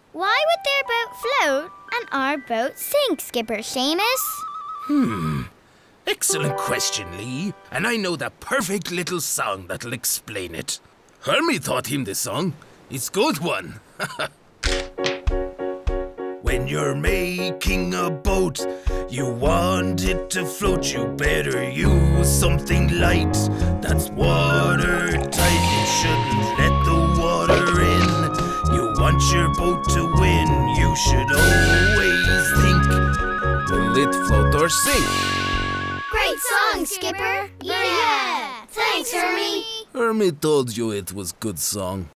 Why would their boat float and our boat sink, Skipper Seamus? Excellent question, Lee. And I know the perfect little song that'll explain it. Hermie taught him the song. It's a good one. When you're making a boat, you want it to float, you better use something light that's watertight. You shouldn't let the water in. You want your boat to win. You should always think, will it float or sink? Great song, Skipper! Yeah! Thanks, Hermie! Hermie told you it was good song.